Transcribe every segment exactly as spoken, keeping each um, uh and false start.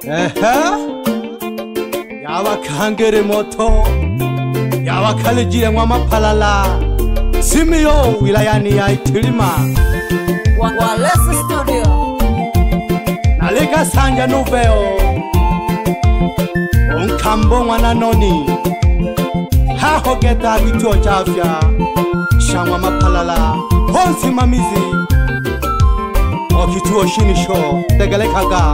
Ehe, yawa kangere moto, yawa kalijire mwa mapalala, Simio wilayani ya Itilima Walesi Studio Nalika Sanja Nuveo Unkambo mwana noni Haho geta kituo cha afya Shamwa mapalala Honsi mamizi O kituo shinisho Tegelekaga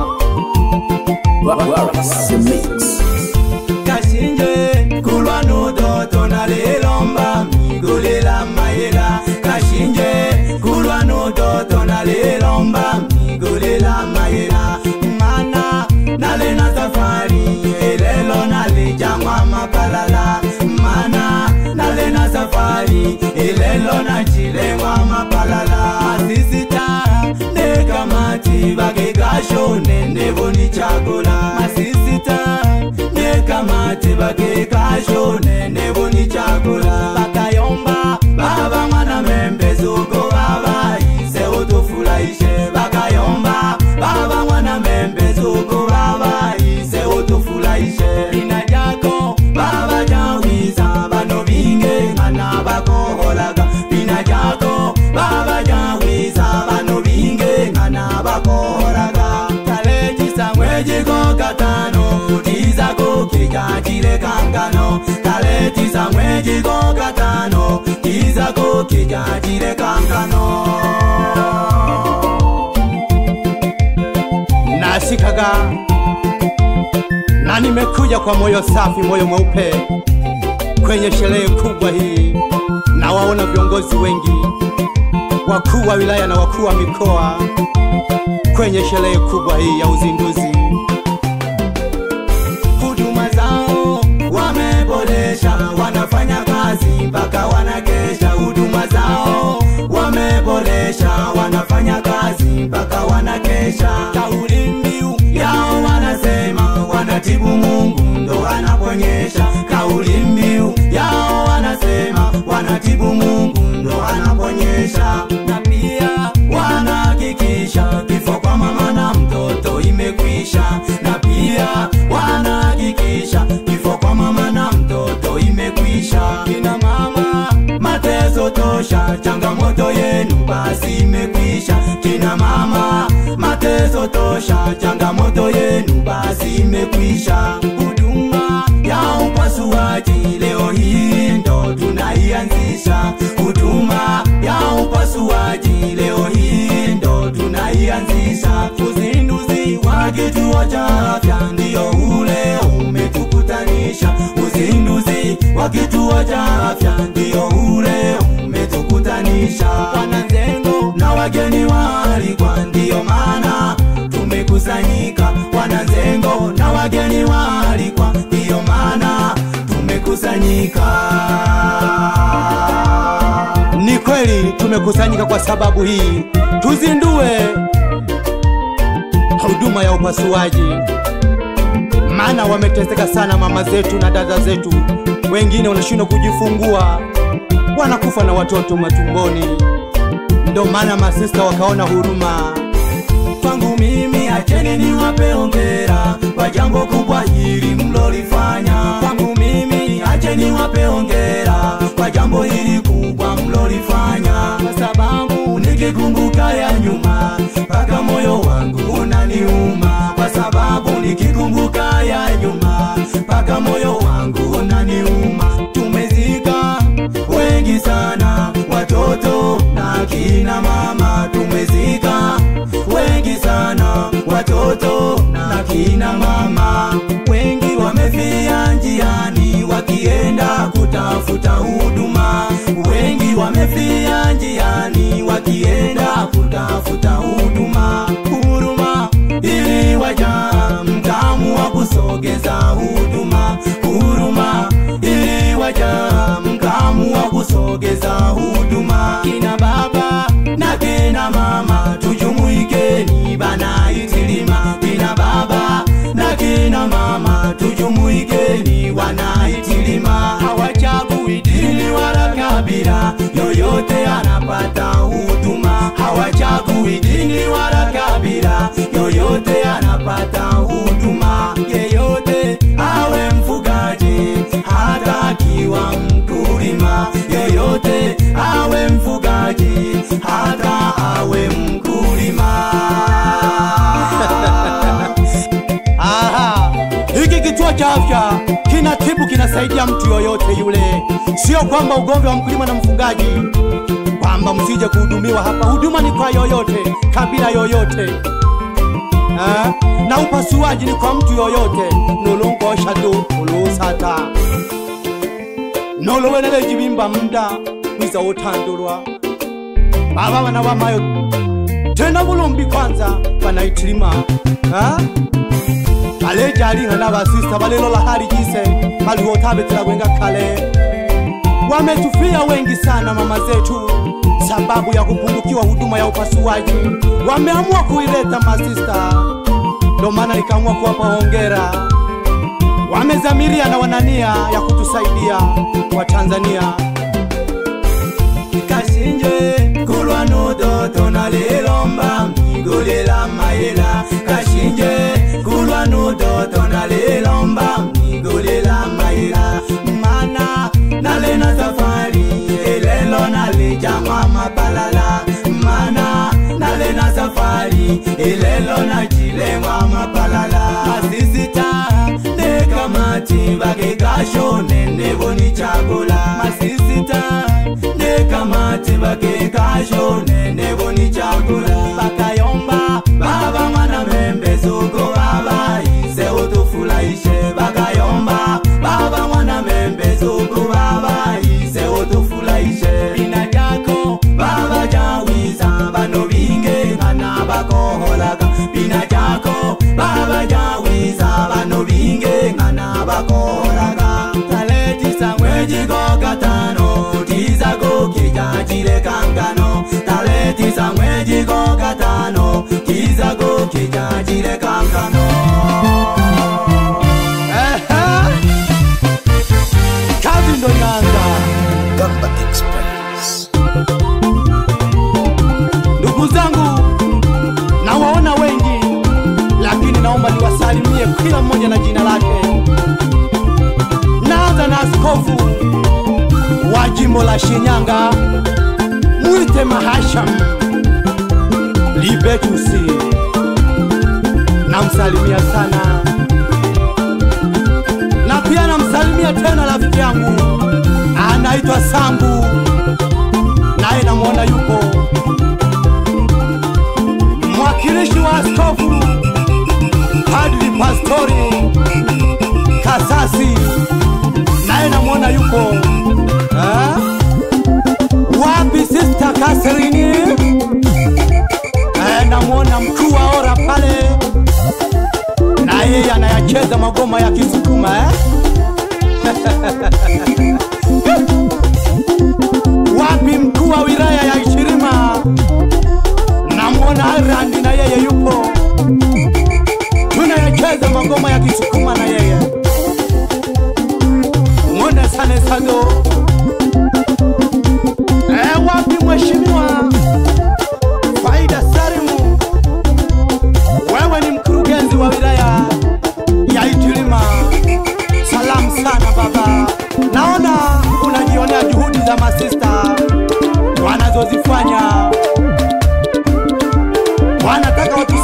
Warasi Mix Kashinje kulwa nudo tonale lomba migole la maela Kashinje kulwa nudo tonale lomba migole la maela Mana nale na safari elelo nale jamwa mapalala Mana nale na safari elelo na chile mwa mapalala Masisita neka mati bage gasho nende boni chagola Masisita neka mati bage gasho nende boni chagola Bakayomba baba mwana membezo go baba ise otofulaishe Bakayomba baba mwana membezo go baba ise otofulaishe Ina jako baba jawiza bano binge ngana bakoholaga Ina jako baba jawiza bano binge ngana bakoholaga Kaleji samweji go katano Tiza go kijajile kangano Kaleji samweji go katano Tiza go kijajile kangano Nashikaga na nimekuja kwa moyo safi, moyo mweupe kwenye sherehe kubwa hii. Na waona viongozi wengi, wakuu wa wilaya na wakuu wa mikoa kwenye sherehe kubwa hii ya uzinduzi. Huduma zao wameboresha, wanafanya kazi mpaka wanakesha. Huduma zao wameboresha, wanafanya kazi mpaka wanakesha. Kauli mbiu yao wanasema wanatibu Mungu ndo anaponyesha. Kauli mbiu yao wanasema wanatibu Mungu ndo anaponyesha. Na pia wanahakikisha kifo kwa mama na mtoto imekwisha. Na pia wanahakikisha kifo kwa mama na mtoto imekwisha. Kina mama mateso tosha, changamoto yenu basi imekwisha. Kina mama mateso tosha, changamoto yenu basi imekwisha. Huduma ya upasuaji leo hii ndo tunaianzisha. Huduma ya upasuaji leo hii ndo tunaianzisha. Uzinduzi wa kituo cha afya ndio ule umetukutanisha. Uzinduzi wa kituo cha afya ndio ule umetukutanisha. Wananzengo na wageni waalikwa ndio maana tumekusanyika. Wananzengo na wageni waalikwa ndio maana tumekusanyika. Ni kweli tumekusanyika kwa sababu hii, tuzindue huduma ya upasuaji. Maana wameteseka sana mama zetu na dada zetu, wengine wanashindwa kujifungua, wanakufa na watoto matumboni. Ndo maana masista wakaona huruma. Kwangu mimi acheni niwape hongera kwa jambo kubwa hili mlolifanya. Kwangu mimi acheni niwape hongera kwa jambo hili kubwa mlolifanya. Kwa sababu nikikumbuka ya nyuma mpaka moyo wangu unaniuma. Kwa sababu nikikumbuka ya nyuma mpaka moyo wangu unaniuma. Tumezika wengi sana, watoto na kina mama. Tumezika wengi sana, watoto na kina mama. Wengi wamefia njiani wakienda kutafuta huduma. Wengi wamefia njiani wakienda kutafuta huduma. Huruma ili waja mkamu wa kusogeza huduma. Huruma ili waja mkamu wa kusogeza huduma. Kina baba na kina mama tujumuikeni bana Itilima. Kina baba na kina mama tujumuikeni wana Itilima. Hawachagui dini wala kabila, yoyote anapata huduma. Hawachagui dini wala kabila, yoyote anapata huduma. hata awe mkulima. Aha, hiki kituo cha afya kinatibu, kinasaidia mtu yoyote yule. Sio kwamba ugomvi wa mkulima na mfugaji kwamba msije kuhudumiwa hapa. Huduma ni kwa yoyote, kabila yoyote. Ha? Na upasuaji ni kwa mtu yoyote. Nulungo shadu ulusata nolo wenele jibimba mda wiza utandulwa baba wana wamayo tena bulumbi kwanza banaitilima. Ha? Aleja alinga na basista balelo la hali jise baliwotabetela kwenga kale. Wametufia wengi sana mama zetu sababu ya kupungukiwa huduma ya upasuaji. Wameamua kuileta masista, ndo maana nikaamua kuwapa hongera. Wamezamiria na wanania ya kutusaidia wa Tanzania. Kashinje kulwa nudo tonalilomba migolela mayela. Kashinje kulwa nudo tonalilomba migolela mayela. Mana nalena safari elelo nalijamwa mapalala. Mana nalena safari elelo najilemwa mapalala. Masisita nekamati bakekasho nenebo ni chakula. Masisita nekamati bakekasho nenebo ni chakula. Bakayomba baba mwana membe zuko baba ise utufulaishe. Bakayomba baba mwana membe zuko baba ise utufulaishe. Bina jako baba jawiza bano binge ngana bakoholaga. Bina jako baba jawiza bano binge ngana bakoholaga. Taleti sangwe jigo katano tiza go kijajile kangano. Taleti sangwe jigo katano tiza go kijajile kangano. Aha, kazi ndo inaanza. Gamba Express. Ndugu zangu, nawaona wengi, lakini naomba niwasalimie kila mmoja na jina lake. Naanza na askofu wa jimbo la Shinyanga, mwite Mahasham Libetusi. Namsalimia sana, na pia namsalimia tena rafiki yangu anaitwa Sambu, naye namuona yupo. Mwakilishi wa askofu Padri Pastori Kasasi, naye namuona yupo. Ha? Wapi Sister Catherine? Eh, namuona mkuu wa ora pale, na yeye anayacheza magoma ya Kisukuma eh? Wapi mkuu wa wilaya ya Ichirima? Namuona Arandi, na yeye yupo. Tunayacheza magoma ya Kisukuma na yeye. Mwone Sane Sago. Eh, wapi mheshimiwa Faida Salimu? Wewe ni mkurugenzi wa wilaya ya Itilima. Salamu sana baba. Naona unajionea juhudi za masista wanazozifanya. Wanataka watu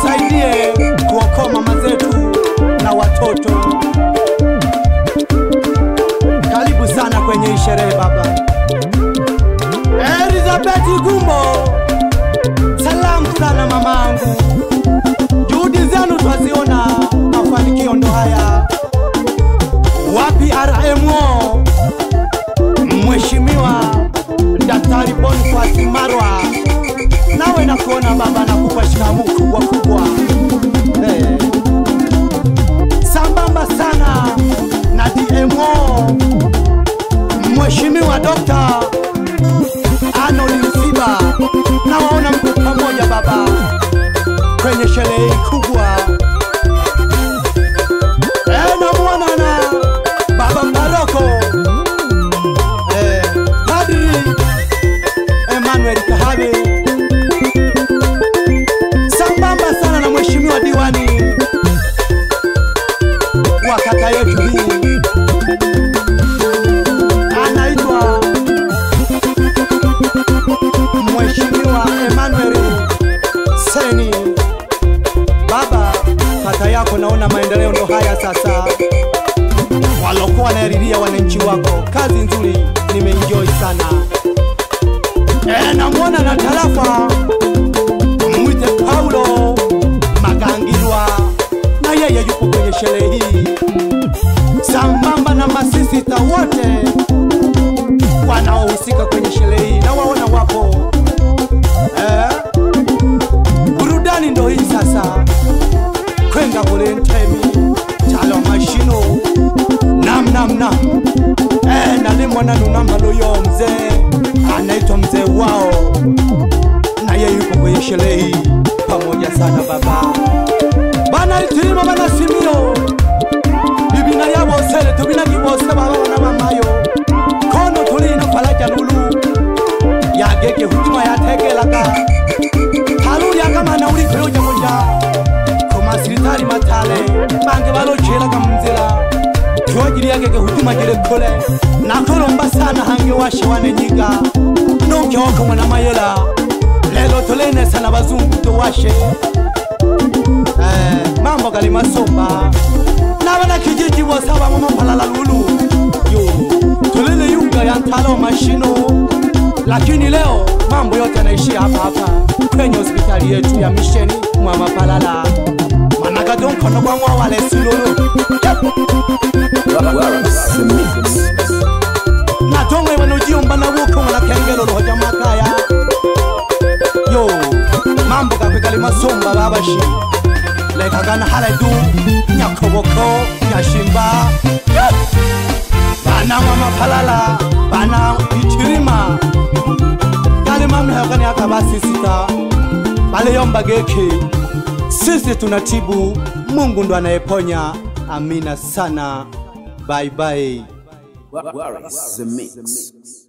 yako naona maendeleo ndo haya sasa. Walokuwa wanalilia wananchi wako, kazi nzuri, nimeenjoy sana. E, namwona na tarafa mwite Paulo Magangirwa, na yeye yupo kwenye sherehe hii sambamba na masisita wote wanaohusika kwenye sherehe hii, na waona wapo. Eh, burudani ndo hii sasa, kwenga volentemi talo mashino nam nam nam. Eh, nalimwana nunamba loyo mzee anaitwa mzee wao, na yeye yupo kwenye sherehe hii pamoja sana baba bana itirima bana simio bibina yabo sele tubina kibose baba na mamayo kono tulina falaja lulu yageke hutuma yatekelaka halu yakama na uri kuyoja moja koma siritari matale bange balochela kamnzela twojiri yageke hutuma jire kole nakolomba sana hange washe wanenyiga nonke wako mwana mayela lelo tolene sana bazungu to washe. Eh, mambo gali masomba nabana kijiji wasaba mama palala lulu yo tulele yunga ya talo mashino, lakini leo mambo yote yanaishia hapa hapa kwenye hospitali yetu ya Misheni mama palala manaka donko no kwa mwa wale silolo na tongo wanojio mbana woko mwana kengelo lo hoja makaya yo mambo kapekali masomba babashi leka kana haladu nyakoboko nyashimba bana mama palala bana itirima kale mama hakani akabasi sita bale yomba geke sisi tunatibu, Mungu ndo anayeponya. Amina sana, bye bye. What is the mix?